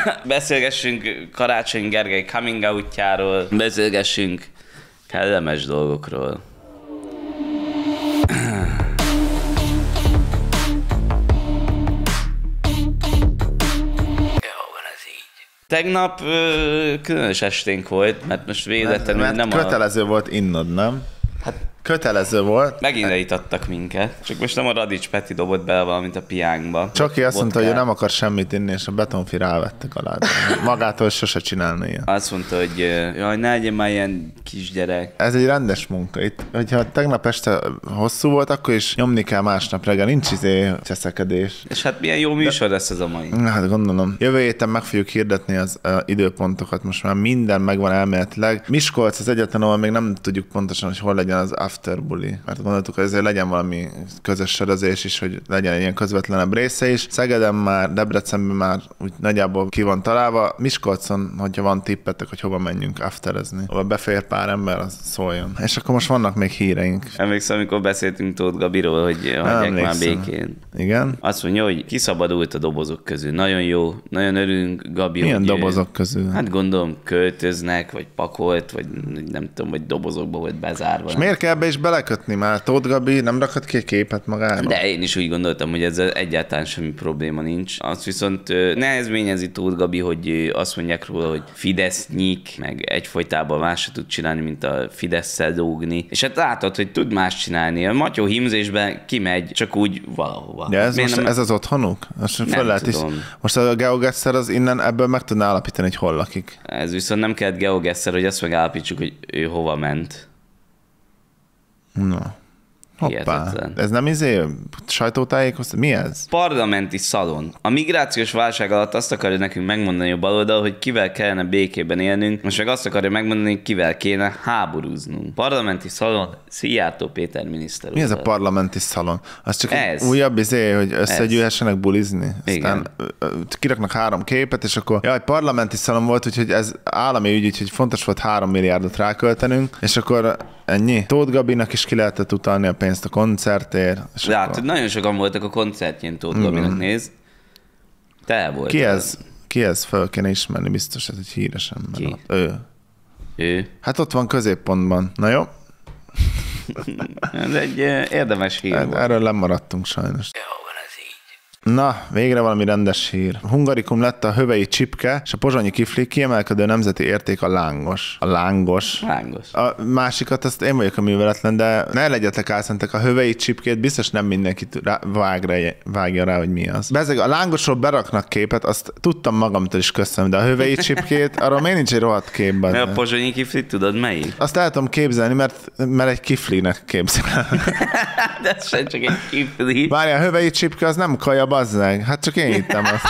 Beszélgessünk Karácsony Gergely coming outjáról, beszélgessünk kellemes dolgokról. Tegnap különös esténk volt, mert most véletlenül nem kötelező volt innod, nem? Hát kötelező volt. Megint leítattak minket. Csak most nem a Radics Peti dobott bele valamint a piánkba. Csoki azt mondta, hogy ő nem akar semmit inni, és a betonfi rávettek alá. Magától sose csinálna ilyen. Azt mondta, hogy jaj, ne legyen már ilyen kisgyerek. Ez egy rendes munka. Itt, hogyha tegnap este hosszú volt, akkor is nyomni kell másnap reggel. Nincs cseszekedés. És hát milyen jó műsor lesz ez a mai. Hát gondolom. Jövő héten meg fogjuk hirdetni az időpontokat. Most már minden megvan elméletileg. Miskolc az egyetlen, ahol még nem tudjuk pontosan, hogy hol legyen az after buli. Mert gondoltuk, hogy ezért legyen valami közös sörözés is, hogy legyen egy ilyen közvetlenebb része is. Szegeden már, Debrecenben már úgy nagyjából ki van találva. Miskolcon, hogyha van tippetek, hogy hova menjünk afterezni. Hova befér pár ember, az szóljon. És akkor most vannak még híreink. Emlékszem, amikor beszéltünk Tóth Gabiról, hogy hagyják már békén. Igen. Azt mondja, hogy kiszabadult a dobozok közül. Nagyon jó, nagyon örülünk, Gabi. Milyen dobozok közül? Hát gondolom költöznek, vagy pakolt, vagy nem tudom, vagy dobozokba volt bezárva. És miért kell ebbe is belekötni már? Tóth Gabi nem rakhat ki egy képet magáról? De én is úgy gondoltam, hogy ezzel egyáltalán semmi probléma nincs. Azt viszont nehezményezi Tóth Gabi, hogy azt mondják róla, hogy Fidesz nyík, meg egyfolytában más se tud csinálni, mint a Fidesz-szel dolgni. És hát látod, hogy tud más csinálni. A Matyó hímzésben kimegy, csak úgy valahova. Ja, ez az otthonuk? Most a GeoGuessr az innen ebből meg tudná állapítani, hogy hol lakik. Ez viszont nem kellett GeoGuessr, hogy azt megállapítsuk, hogy ő hova ment. No. Hoppá. Ez nem sajtótájékoztató? Mi ez? Parlamenti szalon. A migrációs válság alatt azt akarja nekünk megmondani a baloldal, hogy kivel kellene békében élnünk, most meg azt akarja megmondani, hogy kivel kéne háborúznunk. Parlamenti szalon, Szijjártó Péter miniszter. Mi ez a parlamenti szalon? Az csak egy újabb hogy összegyűlhessenek bulizni. Aztán kiraknak 3 képet, és akkor jaj, parlamenti szalon volt, úgyhogy ez állami ügy, úgyhogy fontos volt 3 milliárdot ráköltenünk, és akkor ennyi. Tóth Gabinak is ki lehetett utalni a pénzt a koncertért. De hát nagyon sokan voltak a koncertjén, Tóth Gabinak, nézd. Te volt. Ki ez? Fel kéne ismerni, biztos ez egy híres ember. Ki? Ő. Hát ott van középpontban. Na jó? Ez egy érdemes hír volt. Erről lemaradtunk sajnos. Na, végre valami rendes hír. Hungarikum lett a hövei csipke, és a pozsonyi kifli kiemelkedő nemzeti érték a lángos. A lángos. A másikat, azt én vagyok a műveletlen, de ne legyetek álszentek, a hövei csipkét biztos nem mindenki vágja rá, hogy mi az. Bezeg, a lángosról beraknak képet, azt tudtam magamtól is köszönöm, de a hövei csipkét, arról miért nincs egy rohadt képben? Mert a pozsonyi kifli, tudod melyik? Azt el tudom képzelni, mert egy kiflinek képzelem. De ez sem csak egy kifli. Várjál, a hövei csipke az nem kaja, bazzeg. Hát csak én hittem azt.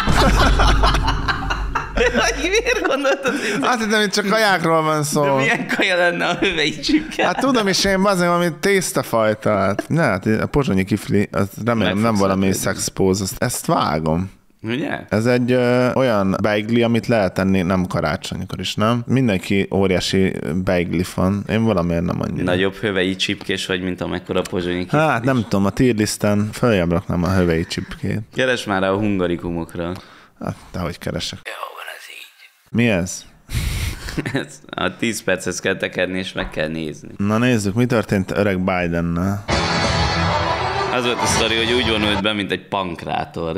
Miért gondoltad? Azt hittem, hogy csak kajákról van szó. De milyen kaja lenne a hövei csipke? Hát tudom is én, bazzeg, valami tésztafajta. Hát a pozsonyi kifli, az remélem nem valami szexpóz, ezt vágom. Ugye? Ez egy olyan beigli, amit lehet enni nem karácsonykor is, nem? Mindenki óriási beigli fan. Én valamiért nem annyira. Nagyobb hövei csipkés vagy, mint amekkora pozsonyi kifli. Hát nem tudom, a tírlisten följebb raknám a hövei csipkét. Keres már a hungarikumokra. Hát, dehogy keresek. Jó, van ez így. Mi ez? A 10 perchez kell tekerni, és meg kell nézni. Na nézzük, mi történt öreg Bidennel. Az volt a sztori, hogy úgy vonult be, mint egy pankrátor.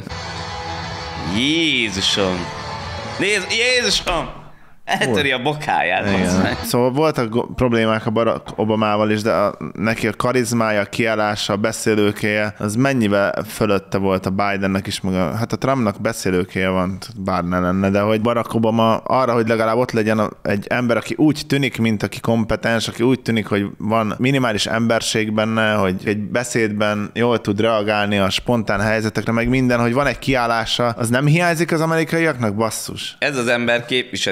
Jézusom! Nézd, Jézusom! Eltöri a bokáját. Szóval voltak problémák a Barack Obamával is, de neki a karizmája, a kiállása, a beszélőkéje, az mennyivel fölötte volt a Bidennek is, meg hát a Trumpnak beszélőkéje van, bár ne lenne, de hogy Barack Obama arra, hogy legalább ott legyen egy ember, aki úgy tűnik, mint aki kompetens, aki úgy tűnik, hogy van minimális emberség benne, hogy egy beszédben jól tud reagálni a spontán helyzetekre, meg minden, hogy van egy kiállása, az nem hiányzik az amerikaiaknak, basszus? Ez az ember képviseli őket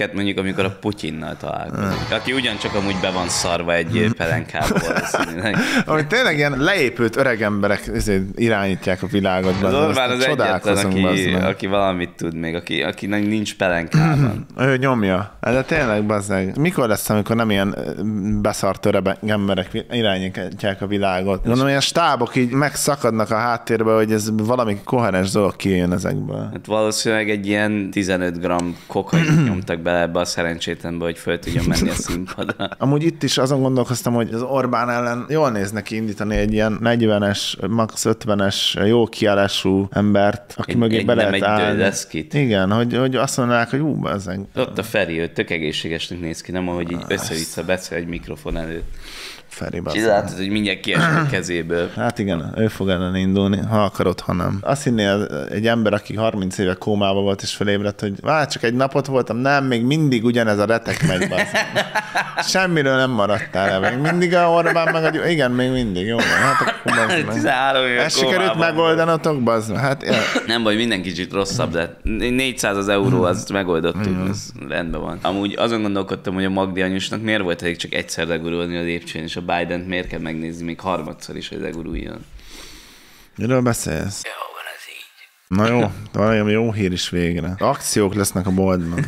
eseteket, mondjuk amikor a Putyinnal találkozik, aki ugyancsak amúgy be van szarva egy pelenkába valószínűleg. Ami tényleg ilyen leépült öreg emberek irányítják a világot. Az Orbán az egyetlen, aki valamit tud még, akinek nincs pelenkában. Ő nyomja. De tényleg, bazdmeg. Mikor lesz, amikor nem ilyen beszart öreg emberek irányítják a világot? Gondolom, ilyen stábok így megszakadnak a háttérbe, hogy ez valami koherens dolog kijön ezekből. Hát valószínűleg egy ilyen 15 g kokain nyomtak bele ebbe a szerencsétlenbe, hogy föl tudjon menni a színpadra. Amúgy itt is azon gondolkoztam, hogy az Orbán ellen jól néz neki indítani egy ilyen 40-es, max 50-es, jó kiállású embert, aki mögé be lehet állni. Igen, hogy azt mondanák, hogy bazzeg. Ott a Feri, ő tök egészségesnek néz ki, nem ahogy így össze-vissza beszél egy mikrofon előtt. Feri, és látod, hogy mindjárt kiesik a kezéből. Hát igen, ő fog ellen indulni, ha akarod, ha nem. Azt hinnél egy ember, aki 30 éve kómában volt és felébredt, hogy csak egy napot voltam, nem, még mindig ugyanez a retek megy, semmiről nem maradtál el, még mindig a Orbán meg igen, még mindig, jó van. Hát akkor 13 éve ezt sikerült megoldanatok, bazd? Hát, ja. Nem baj, minden kicsit rosszabb, de 400 euró, azt megoldottuk, ez rendben van. Amúgy azon gondolkodtam, hogy a Magdi anyusnak miért volt elég csak egyszer legurulni a lépcsőn, és a Bident miért kell megnézni még harmadszor is, hogy leguruljon. Miről beszélsz? Jó, van ez így. Na jó, valami jó hír is végre. Akciók lesznek a boltban.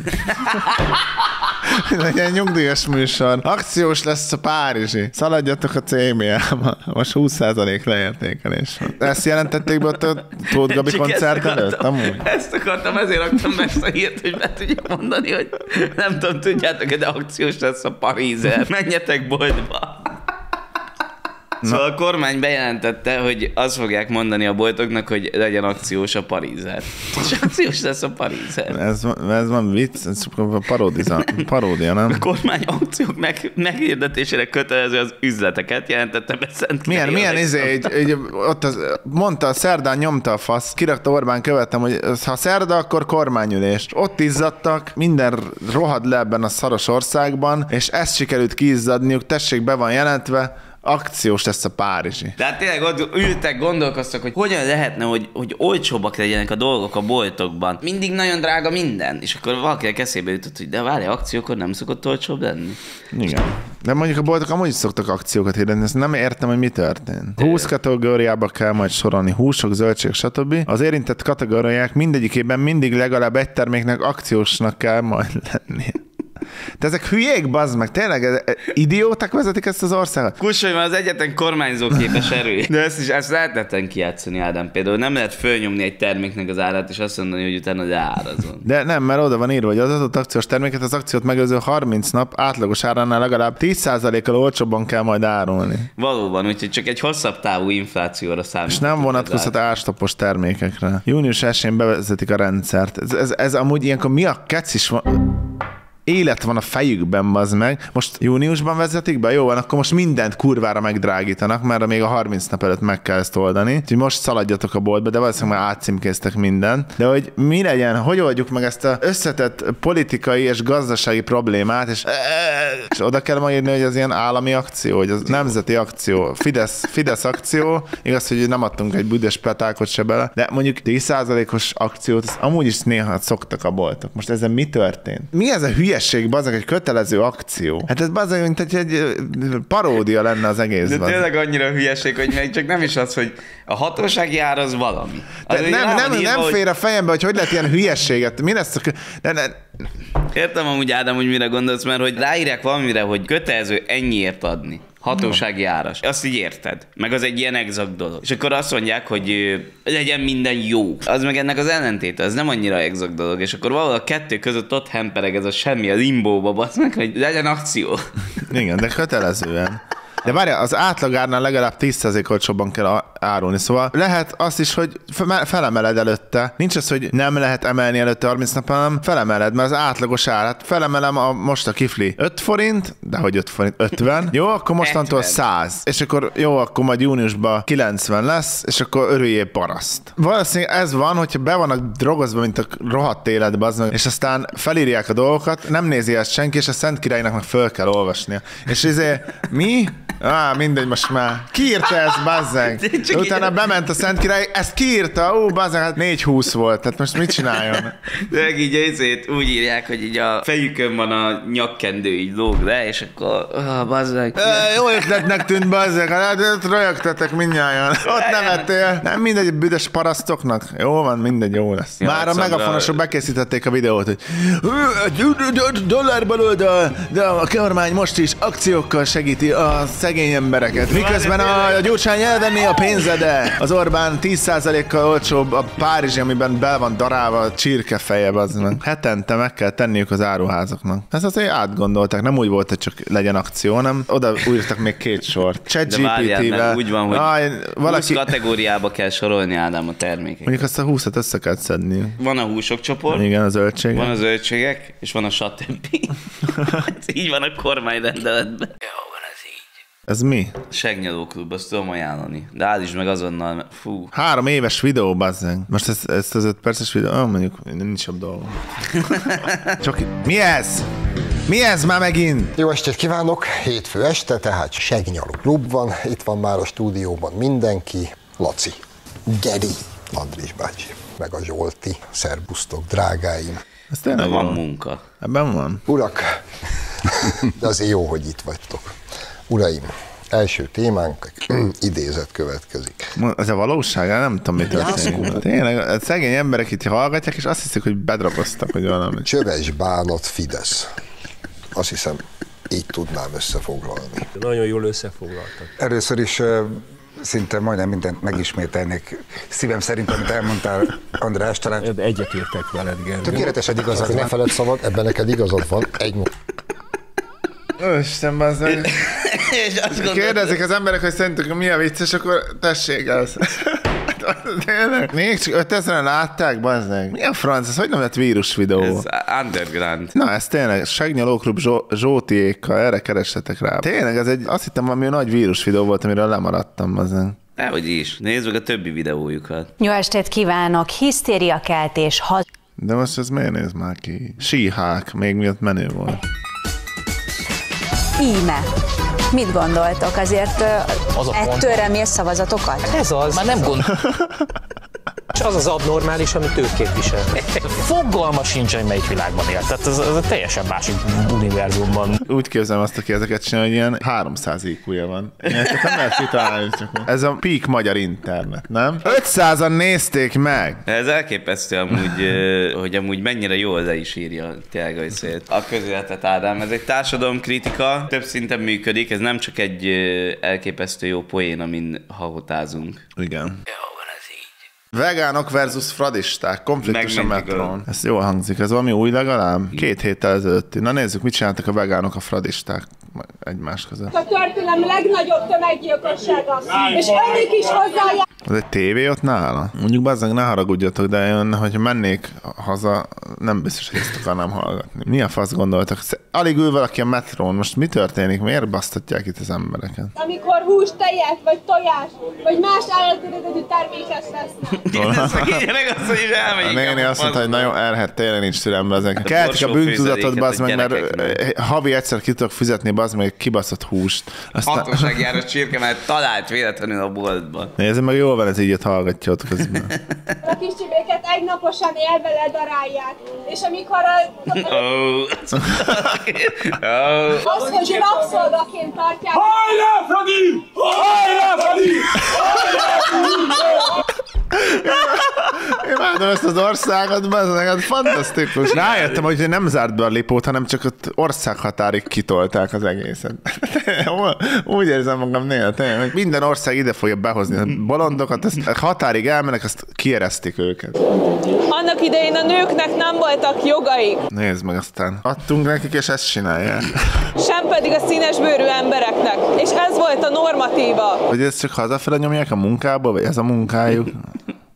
Egy ilyen nyugdíjas műsor. Akciós lesz a párizsi. Szaladjatok a CBA-ba. Most 20% leértékelés van. Ezt jelentették be ott a Tóth Gabi koncert előtt? Amúgy? Ezt akartam, ezért raktam be ezt a hírt, hogy be tudjam mondani, hogy nem tudom, tudjátok, de akciós lesz a Parizer. Menjetek boltba. Szóval a kormány bejelentette, hogy azt fogják mondani a boltoknak, hogy legyen akciós a Parizer. És akciós lesz a Parizer. Ez van vicc, ez paródia, nem? A kormány akciók meghirdetésére kötelező az üzleteket, jelentette be Szent. Milyen ott mondta, szerdán nyomta a fasz, kirakta Orbán követem, hogy ha szerda, akkor kormányülés. Ott izzadtak, minden rohad le ebben a szaros országban, és ezt sikerült kiizzadniuk, tessék, be van jelentve, akciós lesz a párizsi. Tehát tényleg ott ültek, gondolkoztak, hogy hogyan lehetne, hogy olcsóbbak legyenek a dolgok a boltokban. Mindig nagyon drága minden. És akkor valakinek eszébe jutott, hogy de várj, akciókor nem szokott olcsóbb lenni. Igen. De mondjuk a boltok amúgy is szoktak akciókat hirdetni, ezt nem értem, hogy mi történt. 20 kategóriába kell majd sorolni, húsok, zöldség, stb. Az érintett kategóriák mindegyikében mindig legalább egy terméknek akciósnak kell majd lennie. De ezek hülyék, bazd meg, tényleg idióták vezetik ezt az országot? Kussolj, mert az egyetlen kormányzó képes erő. De ezt lehetetlen kijátszani, Ádám. Például nem lehet fölnyomni egy terméknek az árát, és azt mondani, hogy utána leárazon. De nem, mert oda van írva, hogy az adott akciós terméket az akciót megőző 30 nap átlagos áránál legalább 10%-kal olcsóbban kell majd árulni. Valóban, úgyhogy csak egy hosszabb távú inflációra számít. És nem vonatkozhat árstopos termékekre. Június 1-én bevezetik a rendszert. Ez amúgy ilyenkor mi a kecis van? Élet van a fejükben, bazd meg. Most júniusban vezetik be? Jó van, akkor most mindent kurvára megdrágítanak, mert még a 30 nap előtt meg kell ezt oldani. Úgyhogy most szaladjatok a boltba, de valószínűleg már átcímkéztek mindent. De hogy mi legyen, hogy oldjuk meg ezt a összetett politikai és gazdasági problémát, és oda kell majd írni, hogy az ilyen állami akció, hogy az nemzeti akció, Fidesz akció, igaz, hogy nem adtunk egy büdös petákot se bele, de mondjuk 10%-os akciót, azt amúgy is néha szoktak a boltok. Most ezen mi történt? Mi ez a hülyeség, bazdmeg, egy kötelező akció? Hát ez bazdmeg, mint egy paródia lenne az egész. De tényleg annyira hülyeség, hogy még csak nem is az, hogy a hatósági ár az valami. Az nem fér a fejembe, hogy lehet ilyen hülyeséget. Mi lesz Értem amúgy, Ádám, hogy mire gondolsz, mert hogy ráírják valamire, hogy kötelező ennyiért adni. Hatósági áras. Azt így érted. Meg az egy ilyen exakt dolog. És akkor azt mondják, hogy legyen minden jó. Az meg ennek az ellentéte, az nem annyira exakt dolog. És akkor valahol a kettő között ott hempereg ez a semmi, a limbóba, basz meg, hogy legyen akció. Igen, de kötelezően. De várjál, az átlagárnál legalább 10% olcsóbban kell árulni. Szóval lehet azt is, hogy felemeled előtte. Nincs az, hogy nem lehet emelni előtte 30 nap, hanem felemeled, mert az átlagos árát felemelem most a kifli 5 forint, de hogy 5 forint, 50. Jó, akkor mostantól 100. És akkor jó, akkor majd júniusban 90 lesz, és akkor örüljél paraszt. Valószínűleg ez van, hogyha be vannak drogozva, mint a rohadt életbe, az meg, és aztán felírják a dolgokat, nem nézi ezt senki, és a Szent Királynak meg föl kell olvasnia. És mi? Mindegy, most már. Ki írta ezt, bazzeg? Utána bement a Szent Király, ezt ki írta? Bazzeg, hát 4-20 volt, tehát most mit csináljon? De így ezért úgy írják, hogy így a fejükön van a nyakkendő, így lóg le, és akkor, bazzeg. Jó ötletnek tűnt, bazzeg, hát röjögtetek mindnyájan. Ott nevettél. Nem mindegy, büdös parasztoknak. Jó van, mindegy, jó lesz. Már a megafonosok bekészítették a videót, hogy dollárból de a kormány most is akciókkal segíti a szegény embereket. Miközben a Gyurcsány elvenné a pénzede. Az Orbán 10%-kal olcsóbb a Párizsi, amiben bel van darálva a csirkefeje, az meg. Hetente meg kell tenniük az áruházaknak. Ezt azért átgondolták, nem úgy volt, hogy csak legyen akció, hanem oda írtak még 2 sort. ChatGPT-vel. Úgy van, hogy valaki 20 kategóriába kell sorolni, Ádám, a termékeket. Mondjuk azt a 20-at össze kell szedni. Van a húsok csoport. Igen, a zöldségek. Van a zöldségek, és van a stb. Így van a kormányrendeletben. Ez mi? Segnyalóklub, azt tudom ajánlani. De állítsd meg azonnal, fú. 3 éves videó, bazzeg. Most ezt az 5 perces videó, mondjuk nincs jobb dolgom. Csak mi ez? Mi ez már megint? Jó estét kívánok! Hétfő este, tehát Segnyaló klub van. Itt van már a stúdióban mindenki. Laci, Geri, Andris bácsi, meg a Zsolti. Szerbusztok, drágáim. Ez tényleg van munka. Ebben van. Urak, de azért jó, hogy itt vagytok. Uraim, első témánk idézet következik. Ez a valóság? Nem tudom, mi történik. Tényleg, szegény emberek itt hallgatják, és azt hiszik, hogy bedragoztak, hogy valami. Csöves bánat Fidesz. Azt hiszem, így tudnám összefoglalni. Nagyon jól összefoglaltak. Először is szinte majdnem mindent megismételnék. Szívem szerint, amit elmondtál, András, talán... Egyetértek veled, Gergő. Tökéletesen igazad van. Ne feled szabad, ebben neked igazad van. Isten, bazdmeg. Kérdezik az emberek, hogy szerintük mi a vicces, akkor tessék az. Tényleg? Még csak 5000-en látták, bazdmeg. Mi a franc? Ez hogy nem lett vírus videó? Ez underground. Na, ez tényleg Segnyalóklub Zsótiékkal, erre keressetek rá. Tényleg, ez egy, azt hittem, valami nagy vírus videó volt, amiről lemaradtam, bazdmeg. Dehogy is. Nézd meg a többi videójukat. Jó estét kívánok! Hisztériakeltés. De most ez miért néz már ki? Síhák, még miatt menő volt. Íme. Mit gondoltok? Azért ettől remél szavazatokat? Ez az. Már nem És az az abnormális, amit ők képvisel. Fogalma sincs, hogy melyik világban él. Tehát ez a teljesen másik univerzumban. Úgy képzelem azt, aki ezeket csinál, hogy ilyen 300 IQ-ja van. Ilyeneket nem lehet kitalálni, csak ez a peak magyar internet, nem? 500-an nézték meg! Ez elképesztő amúgy, hogy amúgy mennyire jól le is írja tényleg a szét. A közéletet, Ádám, ez egy társadalomkritika, több szinten működik, ez nem csak egy elképesztő jó poén, amin hahotázunk. Igen. Vegánok versus fradisták, konfliktus a metrón. Ez jól hangzik, ez valami új legalább? 2 héttel ezelőtti. Na nézzük, mit csináltak a vegánok a fradisták egymás között. A történelem legnagyobb tömeggyilkossága, és önök is hozzájárulnak. Ez egy tévé ott nála? Mondjuk bazzeg, ne haragudjatok, de én, hogyha mennék haza, nem biztos, hogy ezt akarnám hallgatni. Mi a fasz gondoltak? Alig ül valaki a metrón, most mi történik? Miért basztatják itt az embereket? Amikor hús, tejet, vagy tojás, vagy más állateredetű terméket vesznek. A néni azt mondta, hogy nagyon elhet, tényleg nincs türelme ezek. Keltik a bűntudatot, bazd meg, mert havi egyszer ki tudok fizetni, bazd meg, kibaszott húst. Hatóságjáros csirke, mert talált véletlenül a boltban. Nézzem meg, jól van ez így, ott hallgatjátok közben. A kis csibéket egynaposan élve ledarálják, és amikor az, hogy rabszolgaként tartják. Hajrá, Fradi! Hajrá, Fradi! Imádom ezt az országot, ez fantasztikus. Rájöttem, hogy nem zárt be a Lipót, hanem csak ott országhatárig kitolták az egészet. Úgy érzem magam néha, tényleg. Minden ország ide fogja behozni a bolondokat, ezt határig elmennek, azt kieresztik őket. Annak idején a nőknek nem voltak jogaik. Nézd meg, aztán adtunk nekik, és ezt csinálják. Sem pedig a színesbőrű embereknek. És ez volt a normatíva. Hogy ezt csak hazafele nyomják a munkába, vagy ez a munkájuk?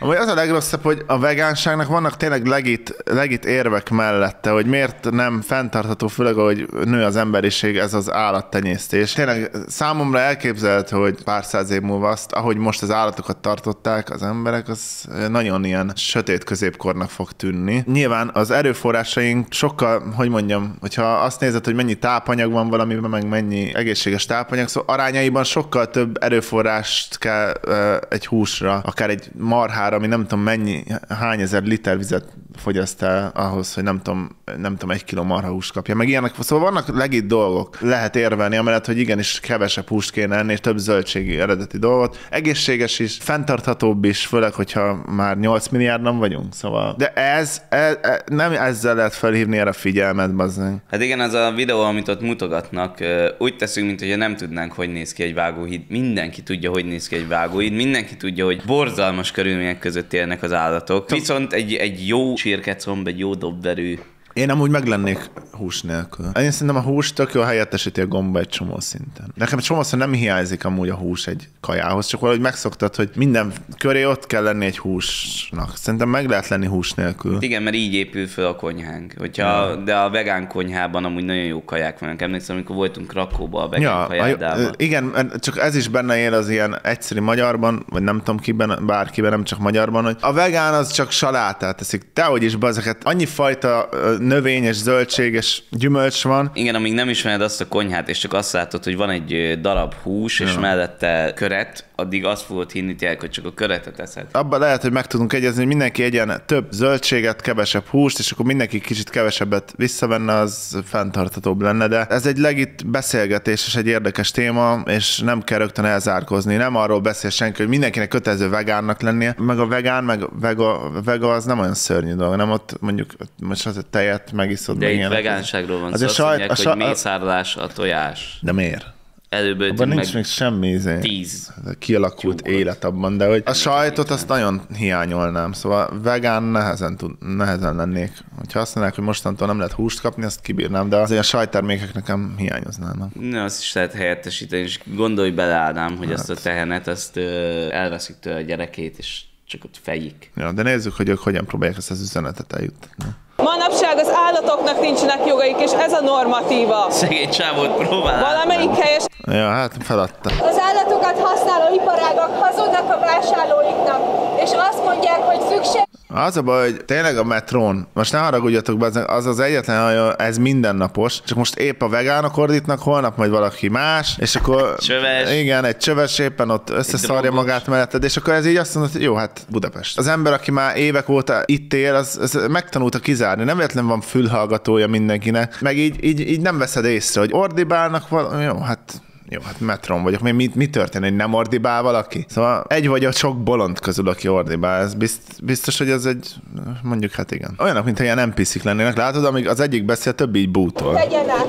Amúgy az a legrosszabb, hogy a vegánságnak vannak tényleg legit érvek mellette, hogy miért nem fenntartható, főleg, hogy nő az emberiség, ez az állattenyésztés. Tényleg számomra elképzelhető, hogy pár száz év múlva azt, ahogy most az állatokat tartották az emberek, az nagyon ilyen sötét középkornak fog tűnni. Nyilván az erőforrásaink sokkal, hogy mondjam, hogyha azt nézed, hogy mennyi tápanyag van valamiben, meg mennyi egészséges tápanyag, szóval arányaiban sokkal több erőforrást kell egy húsra, akár egy marhára, ami nem tudom hány ezer liter vizet fogyaszt el ahhoz, hogy nem tudom 1 kiló marhahúst kapja, meg ilyenek. Szóval vannak legit dolgok. Lehet érvelni, amellett, hogy igenis kevesebb húst kéne enni, és több zöldségi eredeti dolgot. Egészséges is, fenntarthatóbb is, főleg, hogyha már 8 milliárdan vagyunk. Szóval. De ez nem ezzel lehet felhívni erre a figyelmet, bazzeg. Hát igen, az a videó, amit ott mutogatnak, úgy teszünk, mint hogyha nem tudnánk, hogy néz ki egy vágóhíd. Mindenki tudja, hogy néz ki egy vágóhíd. Mindenki tudja, hogy borzalmas körülmények között élnek az állatok. Viszont egy jó csirkecomb, egy jó dobverő. Én amúgy meglennék hús nélkül. Én szerintem a hús tök jól helyettesíti a gomba egy csomó szinten. Nekem egy csomószor nem hiányzik amúgy a hús egy kajához, csak valahogy megszoktad, hogy minden köré ott kell lenni egy húsnak. Szerintem meg lehet lenni hús nélkül. Igen, mert így épül fel a konyhánk. De a vegán konyhában amúgy nagyon jó kaják vannak. Emlékszem, amikor voltunk Krakóban a vegán kajádában. Igen, csak ez is benne él az ilyen egyszerű magyarban, vagy nem tudom kiben, bárkiben, nem csak magyarban, hogy a vegán az csak salátát teszik. Tehogy is ezeket annyi fajta növényes, zöldséges gyümölcs van. Igen, amíg nem ismered azt a konyhát, és csak azt látod, hogy van egy darab hús, és mellette köret, addig azt fogod hinni tényleg, hogy csak a köretet eszed. Abban lehet, hogy meg tudunk egyezni, hogy mindenki egyen több zöldséget, kevesebb húst, és akkor mindenki kicsit kevesebbet visszavenne, az fenntarthatóbb lenne, de ez egy legit beszélgetés, és egy érdekes téma, és nem kell rögtön elzárkózni. Nem arról beszél senki, hogy mindenkinek kötelező vegánnak lennie, meg a vegán, meg vega az nem olyan szörnyű dolog, nem ott mondjuk most az a tejet megiszod. De itt vegánságról van szó, azt mondják, hogy mészárlás a tojás. De miért? Előbb abban nincs még semmi 10 kialakult élet abban, de hogy a sajtot azt nagyon hiányolnám, szóval vegán nehezen lennék. Hogyha azt mondanák, hogy mostantól nem lehet húst kapni, azt kibírnám, de azért a sajttermékek nekem hiányoznának. Ne, azt is lehet helyettesíteni, és gondolj bele, Ádám, hogy azt a tehenet, azt elveszik tőle a gyerekét, és csak ott fejik. Ja, de nézzük, hogy ők hogyan próbálják ezt az üzenetet eljutni. Manapság az állatoknak nincsenek jogaik, és ez a normatíva. Szegény csávót próbál. Valamelyik helyes. Ja, hát feladta. Az állatokat használó iparágak hazudnak a vásárlóiknak, és azt mondják, hogy szükség. Az a baj, hogy tényleg a metrón, most ne haragudjatok be, az az egyetlen, ez mindennapos, csak most épp a vegánok ordítnak, holnap majd valaki más, és akkor csöves. Igen, egy csöves éppen ott összeszarja magát melletted, és akkor ez így azt mondod, hogy jó, hát Budapest. Az ember, aki már évek óta itt él, az megtanulta kizárni, nem véletlen van fülhallgatója mindenkinek, meg így nem veszed észre, hogy ordibálnak valami, jó, hát metron vagyok. Mi történik, hogy nem ordibál valaki? Szóval egy vagy a sok bolond közül, aki ordibál. Ez biztos, hogy ez egy, mondjuk hát igen. Olyanok, mintha ilyen NPC-k lennének. Látod, amíg az egyik beszél, többi így bútol. Tegyenek.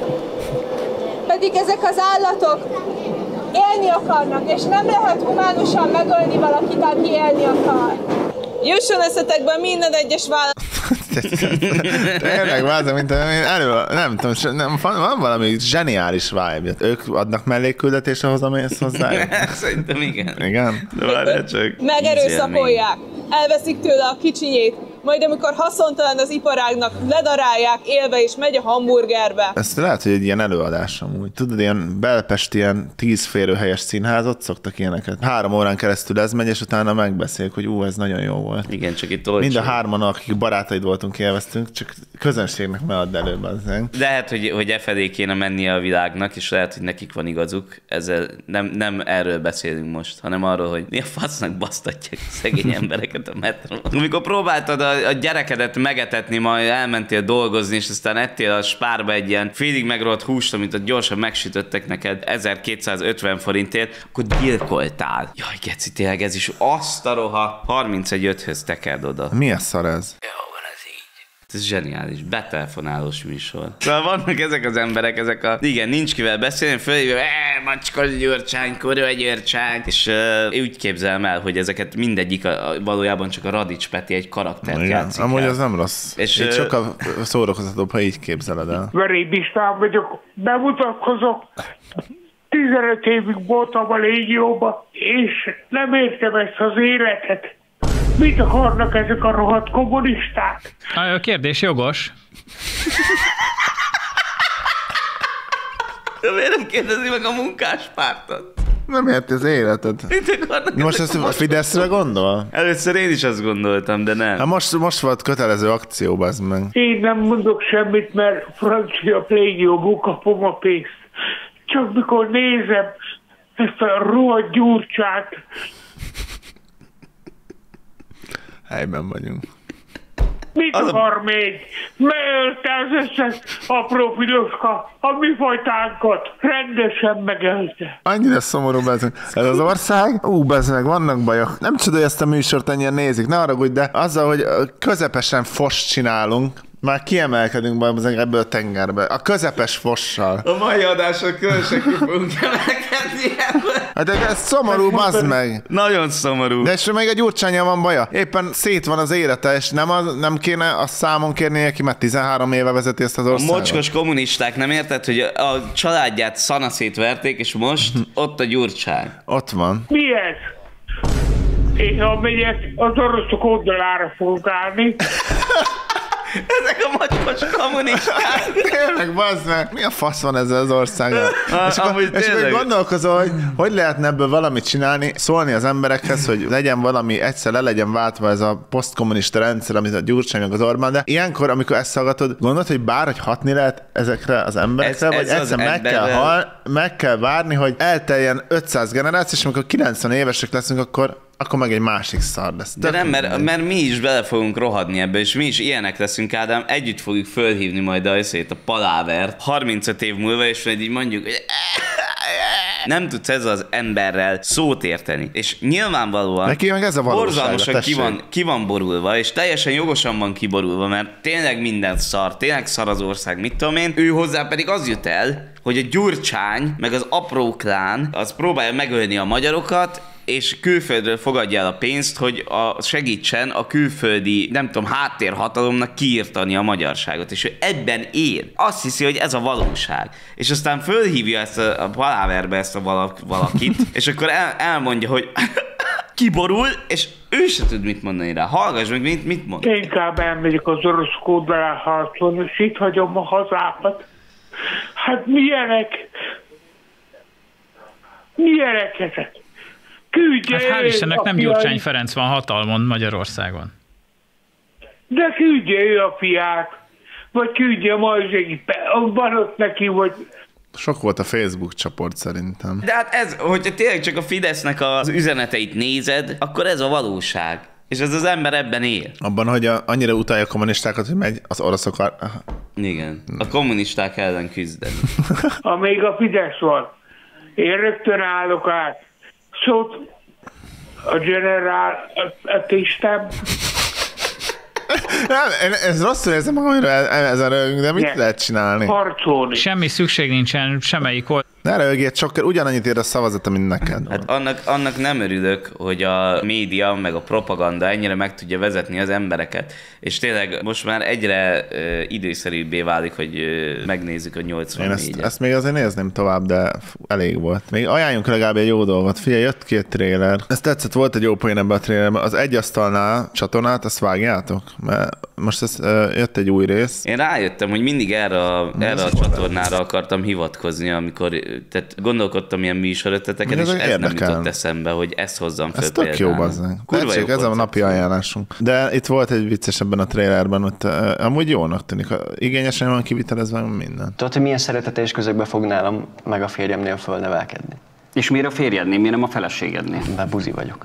Pedig ezek az állatok élni akarnak, és nem lehet humánusan megölni valakit, aki élni akar. Jusson eszetekben minden egyes vállalat. Tényleg, vázom, mint nem tudom, van valami zseniális vibe. Ők adnak mellékküldetést ahhoz, amihez hozzájuk? Szerintem igen. Igen? De várjál csak. Megerőszakolják, elveszik tőle a kicsinyét, majd amikor haszontalan az iparágnak, ledarálják élve és megy a hamburgerbe. Ezt lehet, hogy egy ilyen előadás amúgy. Tudod, ilyen belpesti ilyen 10 férőhelyes színházat szoktak ilyeneket. 3 órán keresztül ez megy, és utána megbeszéljük, hogy ez nagyon jó volt. Igen, csak itt olcsó. Mind a 3-an, akik barátaid voltunk, élveztünk, csak közönségnek ne add előbb az. Lehet, hogy e felé kéne mennie a világnak, és lehet, hogy nekik van igazuk. Ezzel nem erről beszélünk most, hanem arról, hogy mi a fasznak basztatják szegény embereket a metron. Amikor próbáltad a gyerekedet megetetni, majd elmentél dolgozni, és aztán ettél a Spárba egy ilyen félig megrohadt húst, amit ott gyorsan megsütöttek neked 1250 forintért, akkor gyilkoltál. Jaj, geci, tényleg ez is azt a roha 31.5-höz tekerd oda. Mi a szar ez? Ez zseniális, betelefonálós műsor. Szóval vannak ezek az emberek, igen, nincs kivel beszélni, fölhívja, macskos gyurcsány, kurva gyurcsány, és úgy képzelem el, hogy ezeket mindegyik valójában csak a Radics Peti egy karaktert játszik. Amúgy az nem rossz. És így sokkal szórakoztatóbb, ha így képzeled el. Veréb István vagyok, bemutatkozok. 15 évig voltam a légióban, és nem értem ezt az életet. Mit akarnak ezek a rohadt kommunisták? A kérdés jogos. De miért nem kérdezi meg a munkáspártot? Nem érti az életed. Most ezt a Fideszre gondol? Először én is azt gondoltam, de nem. Hát most volt kötelező akció, bazd meg. Én nem mondok semmit, mert francia plégióból kapom a pénzt. Csak mikor nézem ezt a rohadt Gyurcsát. Helyben vagyunk. Mit akar még? Megölte az összes apró piroska, a mi fajtánkat. Rendesen megölte. Annyira szomorú bezeg. Ez az ország, bezeg, vannak bajok. Nem csoda, hogy ezt a műsort ennyien nézik, ne haragudj, de azzal, hogy közepesen fost csinálunk, már kiemelkedünk ebből a tengerbe. A közepes fossal. A mai adásra különösen ki fogunk emelkedni ebből. Hát ez szomorú, bazd meg. Nagyon szomorú. De és még a Gyurcsánnyal van baja. Éppen szét van az élete, és nem kéne a számon kérni neki, mert 13 éve vezeti ezt az országot. A mocskos kommunisták nem érted, hogy a családját szanaszét verték, és most ott a Gyurcsány. Ott van. Mi ez? Én ha megyek, az oroszok oldalára fogok állni. Ezek a mocskos kommunisták. Tényleg, bazd meg, mi a fasz van ezzel az országgal? És akkor gondolkozol, hogy lehetne ebből valamit csinálni, szólni az emberekhez, hogy legyen valami, egyszer le legyen váltva ez a posztkommunista rendszer, amit a Gyurcsány meg az Orbán, de ilyenkor, amikor ezt hallgatod, gondolod, hogy bárhogy hatni lehet ezekre az emberekre, vagy egyszer meg kell várni, hogy elteljen 500 generáció, és amikor 90 évesek leszünk, akkor meg egy másik szar lesz. De nem, mert mi is bele fogunk rohadni ebbe, és mi is ilyenek leszünk, Ádám, együtt fogjuk fölhívni majd a palávert 35 év múlva, és majd így mondjuk, hogy nem tudsz ezzel az emberrel szót érteni. És nyilvánvalóan neki meg ez a borzalmasan ki van borulva, és teljesen jogosan van kiborulva, mert tényleg minden szar, tényleg szar az ország, mit tudom én. Ő hozzá pedig az jut el, hogy a Gyurcsány, meg az apró klán, az próbálja megölni a magyarokat, és külföldről fogadja el a pénzt, hogy segítsen a külföldi, nem tudom, háttérhatalomnak kiírtani a magyarságot, és ő ebben él. Azt hiszi, hogy ez a valóság. És aztán fölhívja ezt a paláverbe ezt a valakit, és akkor elmondja, hogy kiborul, és ő se tud mit mondani rá. Hallgass meg, mit mond. Inkább elmegyek az orosz kódalán harcolni, és itt hagyom a hazámat. Hát milyenek ezek? Hát hál' Istennek nem Gyurcsány Ferenc van hatalmon Magyarországon. De küldje ő a fiát, vagy küldje a Majzsegi, van ott neki, vagy... Sok volt a Facebook csoport szerintem. De hát ez, hogyha tényleg csak a Fidesznek az üzeneteit nézed, akkor ez a valóság. És ez az ember ebben él. Abban, hogy annyira utálja a kommunistákat, hogy megy az oroszok... Igen, a kommunisták ellen küzdeni. Amíg a Fidesz van, én rögtön állok át. Szót a generál Tisztán. Nem, ez rosszul érzem magamra ezen rögünk, de mit lehet csinálni? Harcolni. Semmi szükség nincsen semmelyik oldal. Ne rögjél, sokkal ugyanannyit ér a szavazata, mint neked. Hát annak nem örülök, hogy a média meg a propaganda ennyire meg tudja vezetni az embereket. És tényleg most már egyre időszerűbbé válik, hogy megnézzük a 84-et. Én ezt még azért nézném tovább, de elég volt. Még ajánljunk legalább egy jó dolgot. Figyelj, jött 2 trailer. Ez tetszett, volt egy jó poén ebben a trailerben. Az Egy asztalnál csatornát, azt vágjátok? Mert most jött egy új rész. Én rájöttem, hogy mindig erre a csatornára akartam hivatkozni, amikor tehát gondolkodtam ilyen műsorötleteken, és ez nem jutott eszembe, hogy ezt hozzam föl. Ez tök jó, bazzánk. Ez a napi ajánlásunk. De itt volt egy vicces ebben a trailerben, hogy amúgy jónak tűnik. Igényesen van kivitelezve minden. Tudod, hogy milyen szereteteljes közökbe fog nálam meg a férjemnél fölnevelkedni? És miért a férjednél, miért nem a feleségednél? Mert buzi vagyok.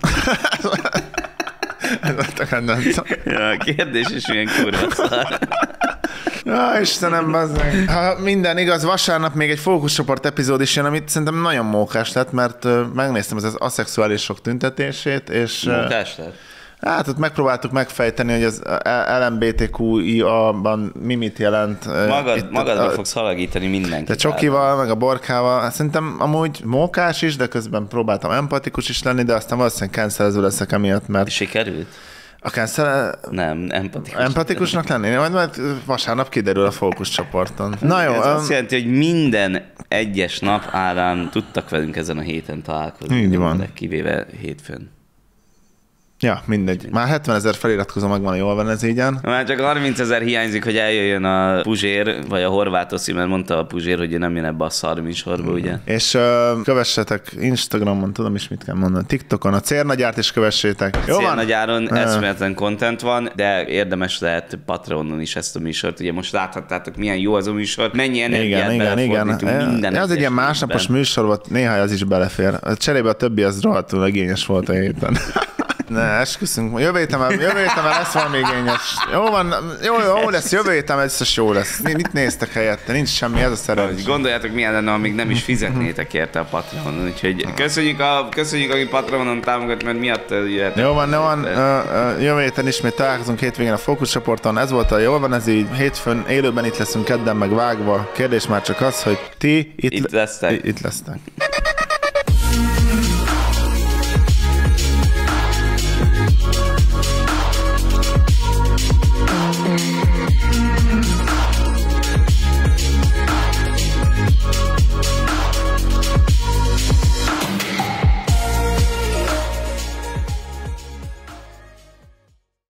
Ja, a kérdés is milyen kurva szar. Ja, Istenem, bazzeg. Ha minden igaz, vasárnap még egy fókuszcsoport epizód is jön, amit szerintem nagyon mókás lett, mert megnéztem az aszexuálisok tüntetését, és... Mókás lett? Hát ott megpróbáltuk megfejteni, hogy az LMBTQIA-ban mit jelent. Magadra fogsz halagítani mindenkit. De csokival, meg a borkával. Szerintem amúgy mókás is, de közben próbáltam empatikus is lenni, de aztán valószínűleg cancelező leszek emiatt, mert... Sikerült? A cancel... Nem, empatikus. Empatikusnak lenni? Majd vasárnap kiderül a fókuszcsoporton. Na jó. Ez azt jelenti, hogy minden egyes nap árán tudtak velünk ezen a héten találkozni. Így van. Kivéve hétfőn. Ja, mindegy. Már 70 000 feliratkozó megvan, jól van ez ígyen. Már csak 30 000 hiányzik, hogy eljöjjön a Puzsér, vagy a Horváth Oszi, mert mondta a Puzsér, hogy nem jön ebbe a szarműsorba, ugye? És kövessetek Instagramon, tudom is mit kell mondani, TikTokon, a Cérnagyárt is kövessétek. Jó van? Cérnagyáron eszméletlen content van, de érdemes lehet Patreonon is ezt a műsort. Ugye most láthattátok, milyen jó az a műsor, mennyi energiát belefordítunk minden. Ez egy ilyen másnapos műsor volt, néha az is belefér. Cserébe a többi az rohadtul igényes volt a héten. Ne, esküszünk. Jövő héten lesz valami igényes. Jó van, jó lesz, jövő héten biztos jó lesz. Mit néztek helyette? Nincs semmi, ez a szerelés. Gondoljátok, milyen lenne, amíg nem is fizetnétek érte a Patreonon. Úgyhogy köszönjük, aki Patreonon támogat, mert miatt jöhet. Jó van. Jövő héten ismét találkozunk hétvégén a Fókuszcsoporton. Ez volt a Jól van, ez így. Hétfőn élőben itt leszünk, kedden meg vágva. Kérdés már csak az, hogy ti itt lesztek.